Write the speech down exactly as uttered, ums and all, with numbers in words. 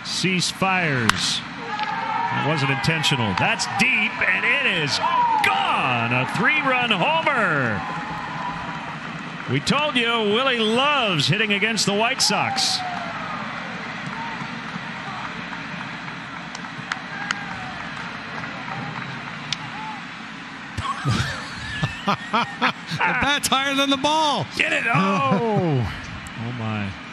Cease fires. It wasn't intentional. That's deep, and it is gone. A three-run homer. We told you Willie loves hitting against the White Sox. The bat's higher than the ball. Get it. Oh. Oh, my.